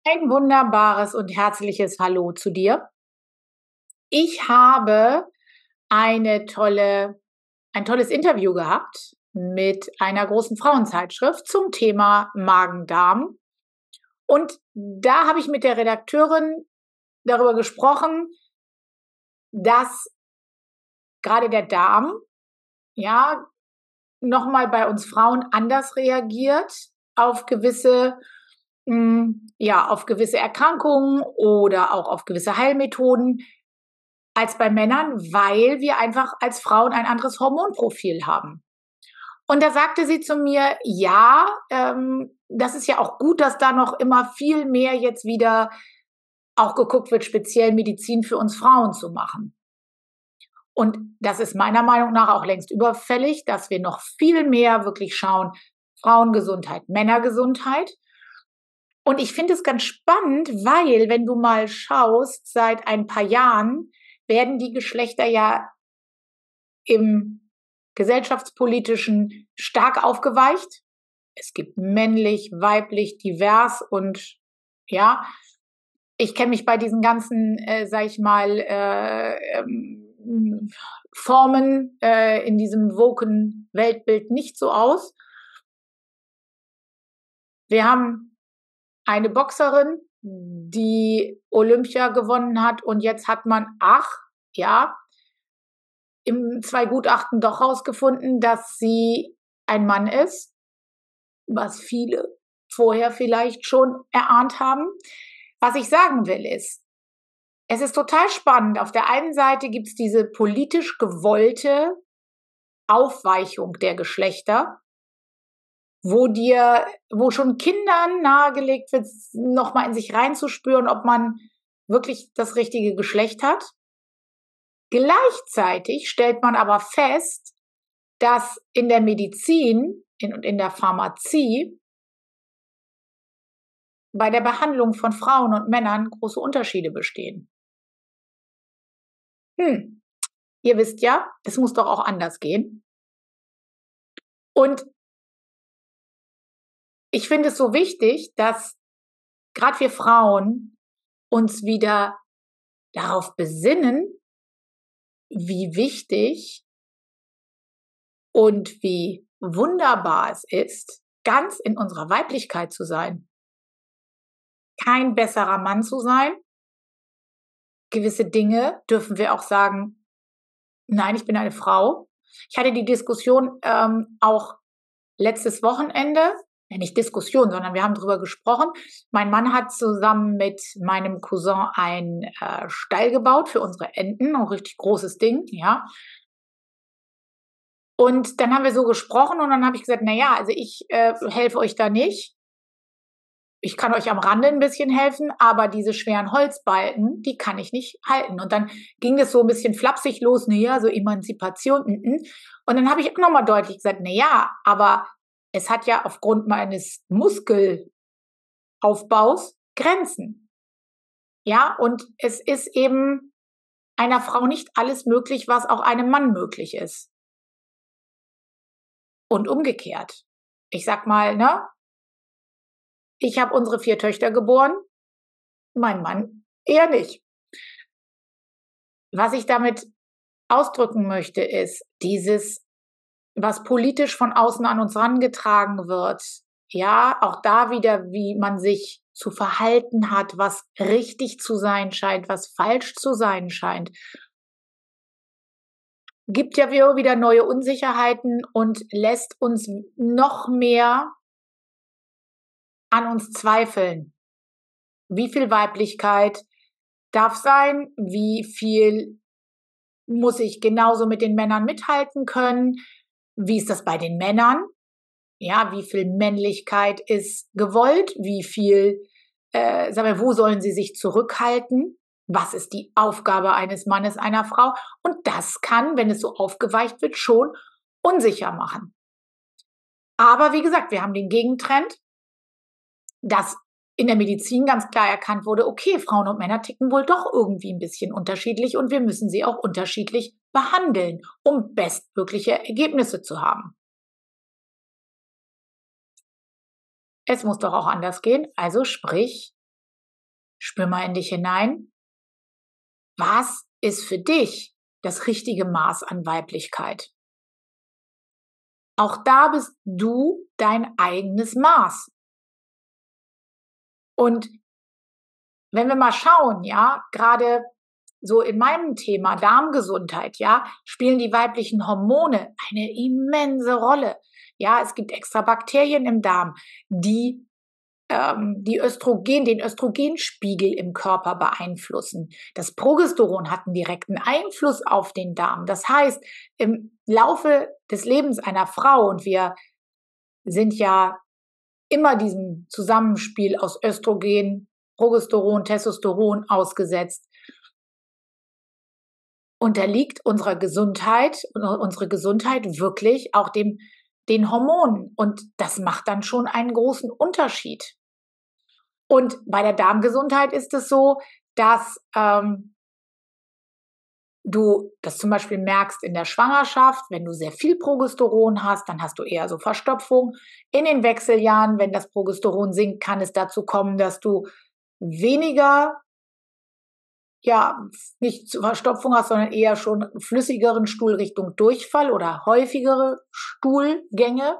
Ein wunderbares und herzliches Hallo zu dir. Ich habe eine ein tolles Interview gehabt mit einer großen Frauenzeitschrift zum Thema Magen-Darm. Und da habe ich mit der Redakteurin darüber gesprochen, dass gerade der Darm, ja, nochmal bei uns Frauen anders reagiert auf auf gewisse Erkrankungen oder auch auf gewisse Heilmethoden als bei Männern, weil wir einfach als Frauen ein anderes Hormonprofil haben. Und da sagte sie zu mir, ja, das ist ja auch gut, dass da noch immer viel mehr jetzt wieder auch geguckt wird, speziell Medizin für uns Frauen zu machen. Und das ist meiner Meinung nach auch längst überfällig, dass wir noch viel mehr wirklich schauen, Frauengesundheit, Männergesundheit. Und ich finde es ganz spannend, weil, wenn du mal schaust, seit ein paar Jahren werden die Geschlechter ja im gesellschaftspolitischen stark aufgeweicht. Es gibt männlich, weiblich, divers und ja, ich kenne mich bei diesen ganzen, sag ich mal, Formen in diesem woken Weltbild nicht so aus. Wir haben eine Boxerin, die Olympia gewonnen hat und jetzt hat man, im 2 Gutachten doch rausgefunden, dass sie ein Mann ist, was viele vorher vielleicht schon erahnt haben. Was ich sagen will ist, es ist total spannend. Auf der einen Seite gibt es diese politisch gewollte Aufweichung der Geschlechter, wo schon Kindern nahegelegt wird, nochmal in sich reinzuspüren, ob man wirklich das richtige Geschlecht hat. Gleichzeitig stellt man aber fest, dass in der Medizin und in der Pharmazie bei der Behandlung von Frauen und Männern große Unterschiede bestehen. Ihr wisst ja, es muss doch auch anders gehen. Und ich finde es so wichtig, dass gerade wir Frauen uns wieder darauf besinnen, wie wichtig und wie wunderbar es ist, ganz in unserer Weiblichkeit zu sein. Kein besserer Mann zu sein. Gewisse Dinge dürfen wir auch sagen, nein, ich bin eine Frau. Ich hatte die Diskussion auch letztes Wochenende, nicht Diskussion, sondern wir haben darüber gesprochen. Mein Mann hat zusammen mit meinem Cousin einen Stall gebaut für unsere Enten, ein richtig großes Ding, ja. Und dann haben wir so gesprochen und dann habe ich gesagt, also ich helfe euch da nicht. Ich kann euch am Rande ein bisschen helfen, aber diese schweren Holzbalken, die kann ich nicht halten. Und dann ging das so ein bisschen flapsig los, so Emanzipation. Und dann habe ich auch nochmal deutlich gesagt, aber es hat ja aufgrund meines Muskelaufbaus Grenzen. Ja, und es ist eben einer Frau nicht alles möglich, was auch einem Mann möglich ist. Und umgekehrt. Ich sag mal, ich habe unsere 4 Töchter geboren, mein Mann eher nicht. Was ich damit ausdrücken möchte, ist dieses, was politisch von außen an uns herangetragen wird, ja, auch da wieder, wie man sich zu verhalten hat, was richtig zu sein scheint, was falsch zu sein scheint, gibt ja wieder neue Unsicherheiten und lässt uns noch mehr an uns zweifeln. Wie viel Weiblichkeit darf sein? Wie viel muss ich genauso mit den Männern mithalten können? Wie ist das bei den Männern? Ja, wie viel Männlichkeit ist gewollt? Wie viel, wo sollen sie sich zurückhalten? Was ist die Aufgabe eines Mannes, einer Frau? Und das kann, wenn es so aufgeweicht wird, schon unsicher machen. Aber wie gesagt, wir haben den Gegentrend, dass in der Medizin ganz klar erkannt wurde, okay, Frauen und Männer ticken wohl doch irgendwie ein bisschen unterschiedlich und wir müssen sie auch unterschiedlich behandeln, um bestmögliche Ergebnisse zu haben. Es muss doch auch anders gehen, also sprich Spür mal in dich hinein. Was ist für dich das richtige Maß an Weiblichkeit? Auch da bist du dein eigenes Maß. Und wenn wir mal schauen, ja, gerade so in meinem Thema Darmgesundheit, ja, spielen die weiblichen Hormone eine immense Rolle. Ja, es gibt extra Bakterien im Darm, die den Östrogenspiegel im Körper beeinflussen. Das Progesteron hat einen direkten Einfluss auf den Darm. Das heißt, im Laufe des Lebens einer Frau, und wir sind ja immer diesem Zusammenspiel aus Östrogen, Progesteron, Testosteron ausgesetzt, unterliegt unsere Gesundheit wirklich auch den Hormonen. Und das macht dann schon einen großen Unterschied. Und bei der Darmgesundheit ist es so, dass du das zum Beispiel merkst in der Schwangerschaft, wenn du sehr viel Progesteron hast, dann hast du eher so Verstopfung. In den Wechseljahren, wenn das Progesteron sinkt, kann es dazu kommen, dass du weniger, ja, nicht Verstopfung hast, sondern eher schon flüssigeren Stuhl Richtung Durchfall oder häufigere Stuhlgänge.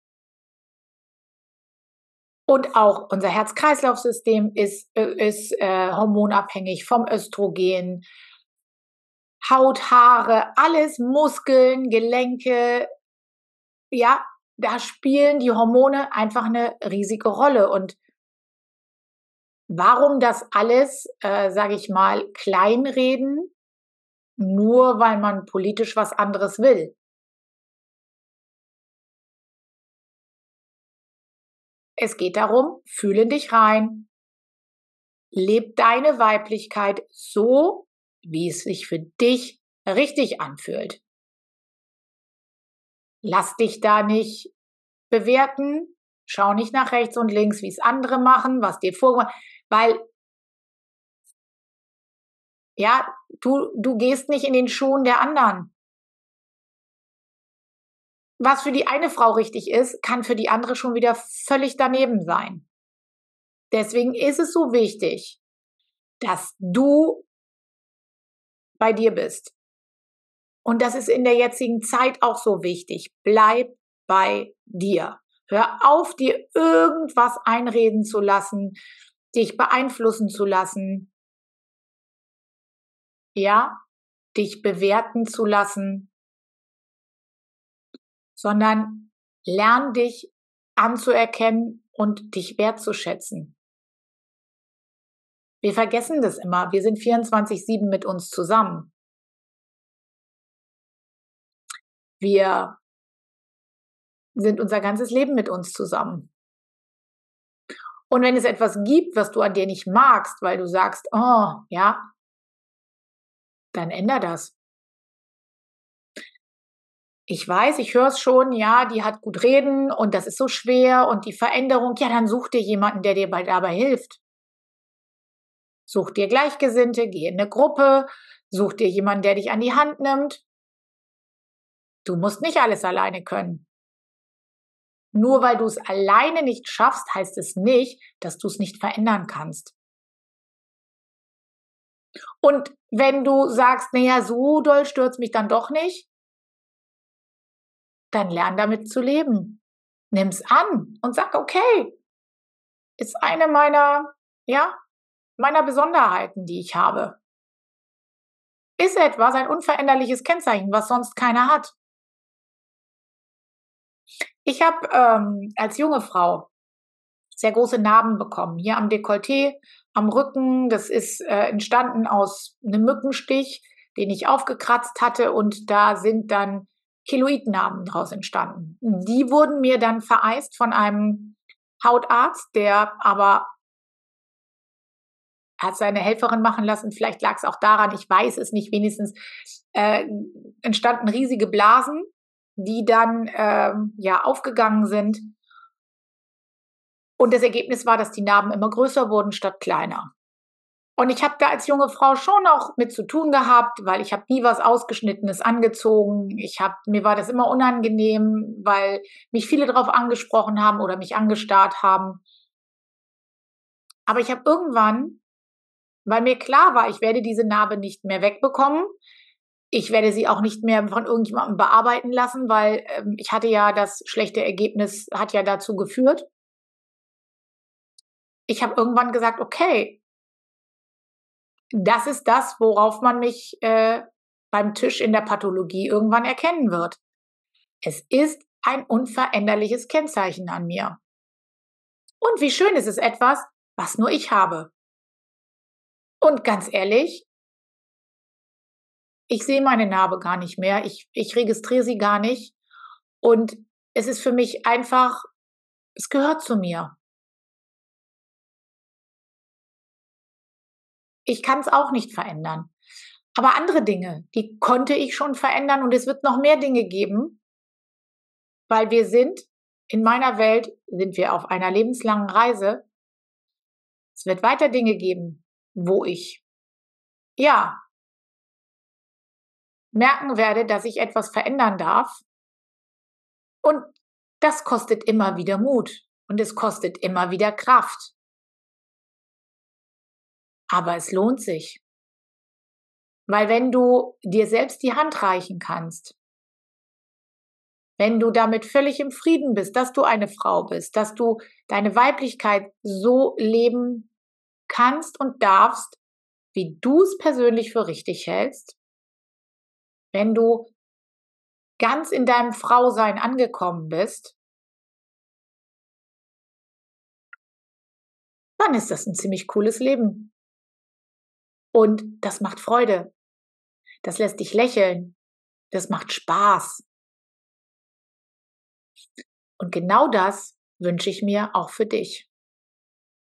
Und auch unser Herz-Kreislauf-System ist hormonabhängig vom Östrogen. Haut, Haare, alles, Muskeln, Gelenke, ja, da spielen die Hormone einfach eine riesige Rolle. Und warum das alles, sage ich mal, kleinreden, nur weil man politisch was anderes will? Es geht darum, fühle in dich rein, leb deine Weiblichkeit so, wie es sich für dich richtig anfühlt. Lass dich da nicht bewerten, schau nicht nach rechts und links, wie es andere machen, was dir vorgemacht, weil, ja, du gehst nicht in den Schuhen der anderen. Was für die eine Frau richtig ist, kann für die andere schon wieder völlig daneben sein. Deswegen ist es so wichtig, dass du bei dir bist. Und das ist in der jetzigen Zeit auch so wichtig. Bleib bei dir. Hör auf, dir irgendwas einreden zu lassen, dich beeinflussen zu lassen, ja, dich bewerten zu lassen, sondern lern dich anzuerkennen und dich wertzuschätzen. Wir vergessen das immer. Wir sind 24/7 mit uns zusammen. Wir sind unser ganzes Leben mit uns zusammen. Und wenn es etwas gibt, was du an dir nicht magst, weil du sagst, oh, ja, dann änder das. Ich weiß, ich höre es schon, ja, die hat gut reden und das ist so schwer und die Veränderung, ja, dann such dir jemanden, der dir dabei hilft. Such dir Gleichgesinnte, geh in eine Gruppe, such dir jemanden, der dich an die Hand nimmt. Du musst nicht alles alleine können. Nur weil du es alleine nicht schaffst, heißt es nicht, dass du es nicht verändern kannst. Und wenn du sagst, naja, so doll stürzt mich dann doch nicht, dann lern damit zu leben. Nimm's an und sag, okay, ist eine meiner, ja, meiner Besonderheiten, die ich habe. Ist etwas, ein unveränderliches Kennzeichen, was sonst keiner hat. Ich habe als junge Frau sehr große Narben bekommen, hier am Dekolleté, am Rücken. Das ist entstanden aus einem Mückenstich, den ich aufgekratzt hatte, und da sind dann Keloidnarben draus entstanden. Die wurden mir dann vereist von einem Hautarzt, der aber hat seine Helferin machen lassen. Vielleicht lag es auch daran, ich weiß es nicht, wenigstens entstanden riesige Blasen, die dann ja aufgegangen sind. Und das Ergebnis war, dass die Narben immer größer wurden statt kleiner. Und ich habe da als junge Frau schon auch mit zu tun gehabt, weil ich habe nie was Ausgeschnittenes angezogen. Mir war das immer unangenehm, weil mich viele darauf angesprochen haben oder mich angestarrt haben. Aber ich habe irgendwann weil mir klar war, ich werde diese Narbe nicht mehr wegbekommen. Ich werde sie auch nicht mehr von irgendjemandem bearbeiten lassen, weil ich hatte ja das schlechte Ergebnis, hat ja dazu geführt. Ich habe irgendwann gesagt, okay, das ist das, worauf man mich beim Tisch in der Pathologie irgendwann erkennen wird. Es ist ein unveränderliches Kennzeichen an mir. Und wie schön ist es etwas, was nur ich habe. Und ganz ehrlich, ich sehe meine Narbe gar nicht mehr. Ich registriere sie gar nicht. Und es ist für mich einfach, es gehört zu mir. Ich kann es auch nicht verändern. Aber andere Dinge, die konnte ich schon verändern und es wird noch mehr Dinge geben, weil wir sind, in meiner Welt sind wir auf einer lebenslangen Reise. Es wird weiter Dinge geben, wo ich, ja, merken werde, dass ich etwas verändern darf. Und das kostet immer wieder Mut und es kostet immer wieder Kraft. Aber es lohnt sich. Weil wenn du dir selbst die Hand reichen kannst, wenn du damit völlig im Frieden bist, dass du eine Frau bist, dass du deine Weiblichkeit so leben kannst und darfst, wie du es persönlich für richtig hältst, wenn du ganz in deinem Frausein angekommen bist, dann ist das ein ziemlich cooles Leben. Und das macht Freude. Das lässt dich lächeln. Das macht Spaß. Und genau das wünsche ich mir auch für dich.